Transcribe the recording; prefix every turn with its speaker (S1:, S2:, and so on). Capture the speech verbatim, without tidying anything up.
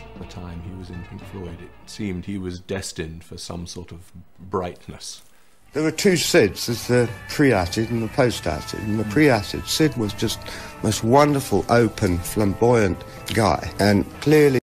S1: the time he was in Pink Floyd. It seemed he was destined for some sort of brightness.
S2: There were two Sids, there's the pre-acid and the post-acid. And the pre-acid, Sid was just the most wonderful, open, flamboyant guy. And clearly